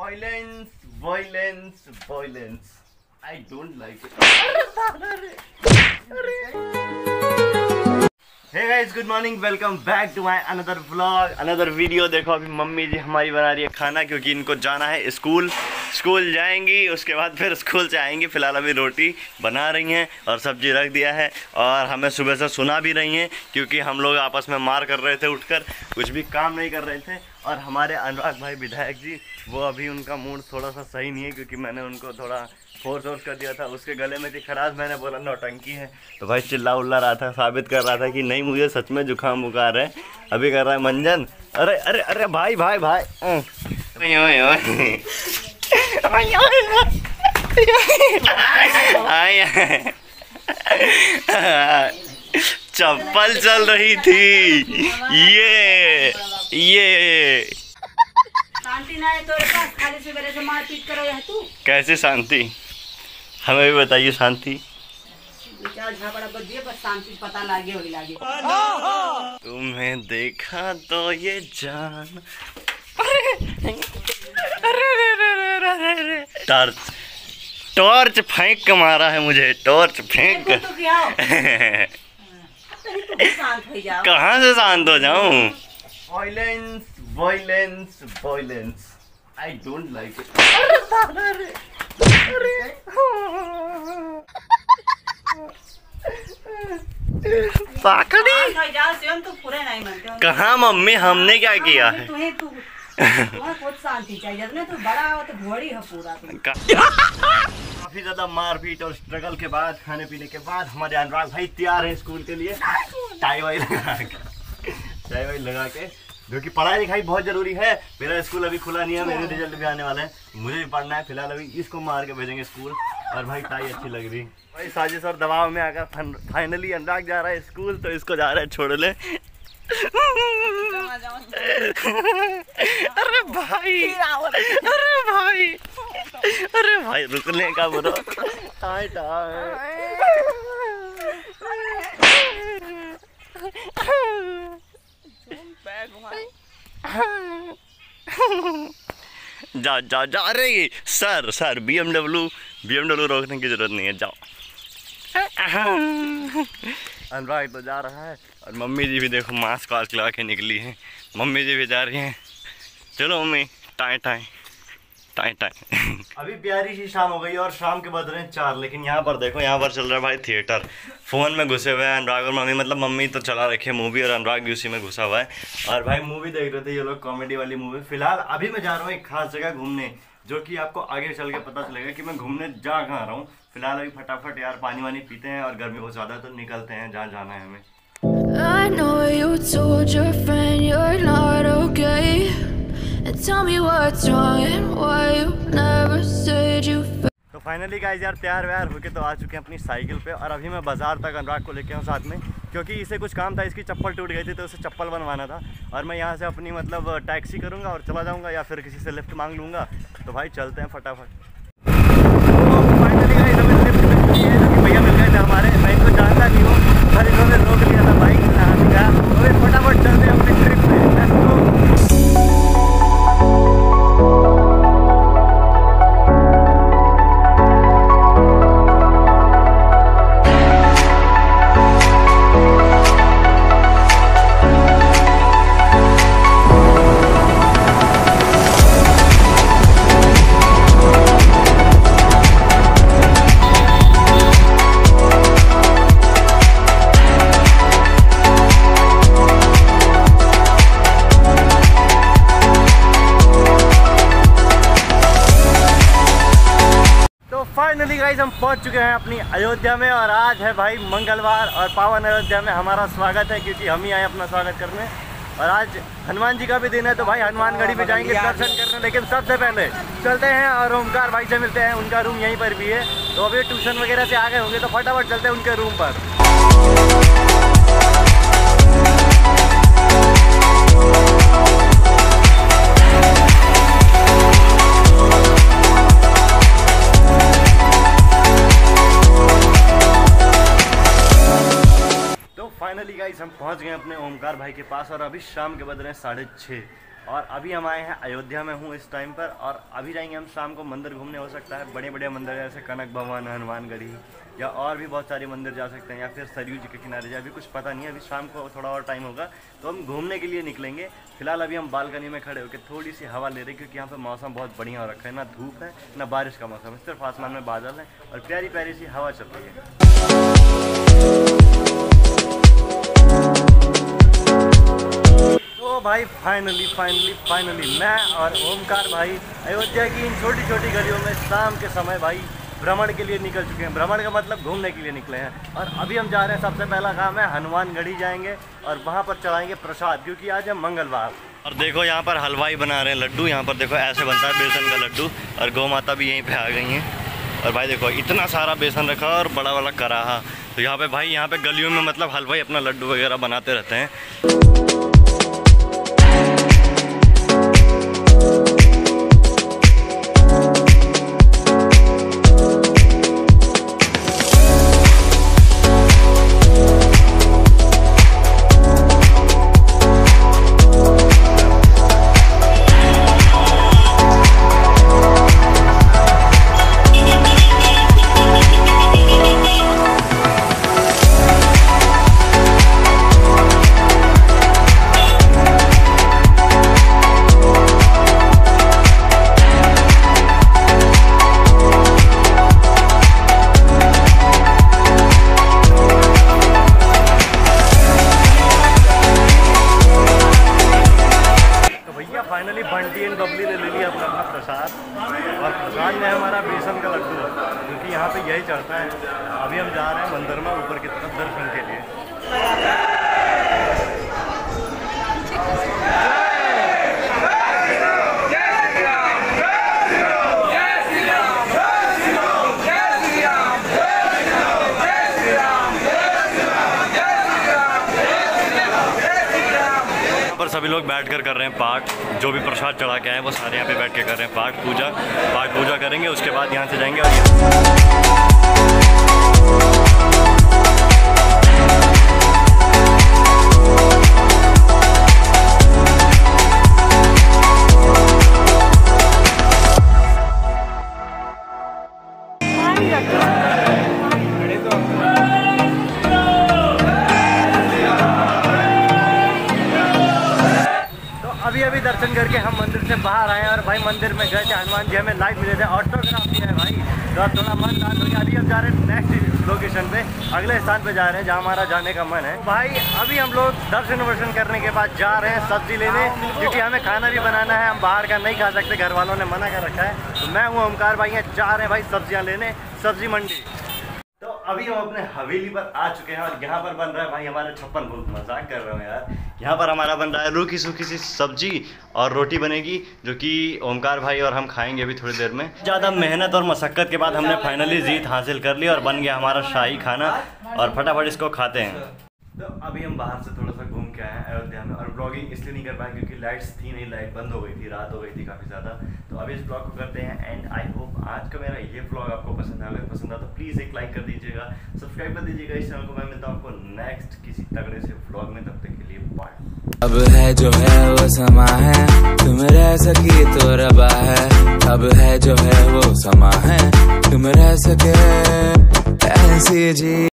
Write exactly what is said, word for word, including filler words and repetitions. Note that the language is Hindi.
Violence, violence, violence. I don't like it. Hey guys, good morning. Welcome back to my another vlog, another video. देखो अभी मम्मी जी हमारी बना रही है खाना क्योंकि इनको जाना है स्कूल। स्कूल जाएंगी उसके बाद फिर स्कूल से आएंगी। फ़िलहाल अभी रोटी बना रही हैं और सब्जी रख दिया है और हमें सुबह से सुना भी रही हैं क्योंकि हम लोग आपस में मार कर रहे थे उठकर, कुछ भी काम नहीं कर रहे थे। और हमारे अनुराग भाई विधायक जी वो अभी उनका मूड थोड़ा सा सही नहीं है क्योंकि मैंने उनको थोड़ा फोर्स वोर्स कर दिया था। उसके गले में थी खराश, मैंने बोला नौटंकी है तो भाई चिल्ला उल्ला रहा था, साबित कर रहा था कि नहीं मुझे सच में जुकाम बुखार है। अभी कर रहा है मंजन। अरे अरे अरे भाई भाई भाई चप्पल चल रही थी। ये ये शांति ना है तोरे पास, खाली सवेरे से मार पीट करो यह तू। कैसे शांति, हमें भी बताइए शांति। विचार झगड़ा बदिए बस शांति पता लागे होगी लागे। तुम्हें देखा तो ये जान। टॉर्च टॉर्च फेंक के मारा है मुझे, टॉर्च फेंक कर। तो क्या हो? तो शांत हो जाओ। कहाँ से शांत हो जाऊं? Violence violence violence I don't like it. कहाँ मम्मी, हमने क्या किया है? तुम्हें तू बहुत शांति चाहिए ना, तू बड़ा हो तो घोड़ी है पूरा। काफी ज्यादा मारपीट और स्ट्रगल के बाद, खाने पीने के बाद हमारे अनुराग भाई तैयार हैं स्कूल के लिए। टाई वाई लगा के टाई वाई लगा के जो कि पढ़ाई लिखाई बहुत जरूरी है। मेरा स्कूल अभी खुला नहीं है, मेरे रिजल्ट भी आने वाले हैं, मुझे भी पढ़ना है। फिलहाल अभी इसको मार के भेजेंगे स्कूल। और भाई टाई अच्छी लग रही भाई। साजिश और दबाव में आकर फाइनली अनुराग जा रहा है स्कूल तो इसको जा रहा है छोड़ ले। अरे भाई अरे भाई अरे भाई रुकने का बोलो। टाई टाई जा जा जा। अरे sir sir B M W B M W रोकने की जरूरत नहीं है, जाओ। अनुराग तो जा रहा है और मम्मी जी भी देखो मास्क वास्क लगा के निकली हैं। मम्मी जी भी जा रही हैं। चलो मम्मी, टाई टाई टाई टाई। अभी प्यारी सी शाम हो गई और शाम के बज रहे हैं चार, लेकिन यहाँ पर देखो यहाँ पर चल रहा है भाई थिएटर। फ़ोन में घुसे हुए हैं अनुराग और मम्मी, मतलब मम्मी तो चला रखी है मूवी और अनुराग भी उसी में घुसा हुआ है। और भाई मूवी देख रहे थे ये लोग, कॉमेडी वाली मूवी। फिलहाल अभी मैं जा रहा हूँ एक खास जगह घूमने, जो कि आपको आगे चल के पता चलेगा कि मैं घूमने जा कहाँ रहा हूँ। फिलहाल अभी फटाफट यार पानी वानी पीते हैं और गर्मी बहुत ज़्यादा तो निकलते हैं जहाँ जाना है हमें। I know you told your friend you're not okay and tell me what's wrong and why you never said you. तो फाइनली गाइस यार तैयार व्यार होके तो आ चुके हैं अपनी साइकिल पे और अभी मैं बाजार तक अनुराग को लेके आऊँ साथ में क्योंकि इसे कुछ काम था। इसकी चप्पल टूट गई थी तो उसे चप्पल बनवाना था और मैं यहाँ से अपनी मतलब टैक्सी करूँगा और चला जाऊँगा या फिर किसी से लिफ्ट मांग लूँगा। तो भाई चलते हैं फटाफट। फाइनली गाइस हमें लिफ्ट मिल चुकी है जो कि भैया मिल गए थे हमारे। मैं इनको जानता नहीं हूँ पर इन्होंने रोक लिया था बाइक से हाथ का। तो फटाफट चलते हैं अपनी ट्रिप पे। Let's go. फाइनली गाइस हम पहुंच चुके हैं अपनी अयोध्या में और आज है भाई मंगलवार और पावन अयोध्या में हमारा स्वागत है क्योंकि हम ही आए अपना स्वागत करने। और आज हनुमान जी का भी दिन है तो भाई हनुमानगढ़ी भी जाएंगे दर्शन करने। लेकिन सबसे पहले चलते हैं और ओमकार भाई से मिलते हैं, उनका रूम यहीं पर भी है। तो अभी ट्यूशन वगैरह से आ गए होंगे तो फटाफट चलते हैं उनके रूम पर। फाइनली गाइस हम पहुंच गए अपने ओमकार भाई के पास और अभी शाम के बज रहे हैं साढ़े छः और अभी हम आए हैं अयोध्या में हूँ इस टाइम पर, और अभी जाएंगे हम शाम को मंदिर घूमने। हो सकता है बड़े बड़े मंदिर जैसे कनक भवन, हनुमानगढ़ी, या और भी बहुत सारे मंदिर जा सकते हैं, या फिर सरयू जी के किनारे जा। अभी कुछ पता नहीं है, अभी शाम को थोड़ा और टाइम होगा तो हम घूमने के लिए निकलेंगे। फिलहाल अभी हम बालकनी में खड़े होकर थोड़ी सी हवा ले रहे हैं, क्योंकि यहाँ पर मौसम बहुत बढ़िया हो रखा है। ना धूप है ना बारिश का मौसम है, सिर्फ आसमान में बादल है और प्यारी प्यारी सी हवा चल रही है। तो भाई फाइनली फाइनली फाइनली मैं और ओमकार भाई अयोध्या की इन छोटी छोटी गलियों में शाम के समय भाई भ्रमण के लिए निकल चुके हैं। भ्रमण का मतलब घूमने के लिए निकले हैं। और अभी हम जा रहे हैं, सबसे पहला काम है हनुमानगढ़ी जाएंगे और वहाँ पर चढ़ाएंगे प्रसाद, क्योंकि आज है मंगलवार। और देखो यहाँ पर हलवाई बना रहे हैं लड्डू। यहाँ पर देखो ऐसे बनता है बेसन का लड्डू, और गौ माता भी यहीं पे आ गई हैं। और भाई देखो इतना सारा बेसन रखा और बड़ा वाला कराहा। तो यहाँ पे भाई यहाँ पे गलियों में मतलब हलवाई अपना लड्डू वगैरह बनाते रहते हैं। फाइनली बंटी एंड बबली ने ले लिया अपना अपना प्रसाद, और प्रसाद में हमारा बेसन का लड्डू, क्योंकि यहाँ पे यही चढ़ता है। अभी हम जा रहे हैं मंदिर में ऊपर की तरफ दर्शन के लिए। पर सभी लोग बैठकर कर रहे हैं पाठ। जो भी प्रसाद चढ़ा के आए वो सारे यहाँ पे बैठ के कर रहे हैं पाठ पूजा। पाठ पूजा करेंगे, उसके बाद यहाँ से जाएंगे और अभी अभी दर्शन करके हम मंदिर से बाहर आए हैं। और भाई मंदिर में गए थे, हनुमान जी हमें लाइव मिले थे, ऑटोग्राफ दिया है भाई। तो थोड़ा मन शांत हो गया। अभी हम जा रहे हैं नेक्स्ट लोकेशन पे, अगले स्थान पे जा रहे हैं जहाँ हमारा जाने का मन है। भाई अभी हम लोग दर्शन वर्शन करने के बाद जा रहे हैं सब्जी लेने, क्योंकि हमें खाना भी बनाना है। हम बाहर का नहीं खा सकते, घर वालों ने मना कर रखा है। तो मैं हूँ ओमकार भाई, यहाँ जा रहे हैं भाई सब्जियाँ लेने, सब्जी मंडी। तो अभी हम अपने हवेली पर आ चुके हैं, और यहाँ पर बन रहा है भाई हमारे छप्पन भोग। मजाक कर रहे हो यार। यहाँ पर हमारा बन रहा है रूखी सूखी सी सब्जी और रोटी बनेगी, जो कि ओमकार भाई और हम खाएंगे अभी थोड़ी देर में। ज़्यादा मेहनत और मशक्क़त के बाद हमने फाइनली जीत हासिल कर ली और बन गया हमारा शाही खाना, और फटाफट इसको खाते हैं। तो अभी हम बाहर से थोड़ा सा घूम के आए हैं अयोध्या में, और ब्लॉगिंग इसलिए नहीं कर पाए क्योंकि लाइट्स थी नहीं, लाइट बंद हो गई थी, रात हो गई थी काफ़ी ज़्यादा। तो अभी इस ब्लॉग को करते हैं एंड आई होप आज का मेरा ये ब्लॉग आपको पसंद आया। अगर पसंद आया तो प्लीज़ एक लाइक कर दीजिएगा, सब्सक्राइब कर दीजिएगा इस चैनल को। मैं मिलता हूँ आपको नेक्स्ट किसी तगड़े से ब्लॉग में, तब तक के लिए बाय। अब है जो है वो समा है, तुम रह सकी तो रबा है। अब है जो है वो समा है, तुम रह सके ऐसी जी।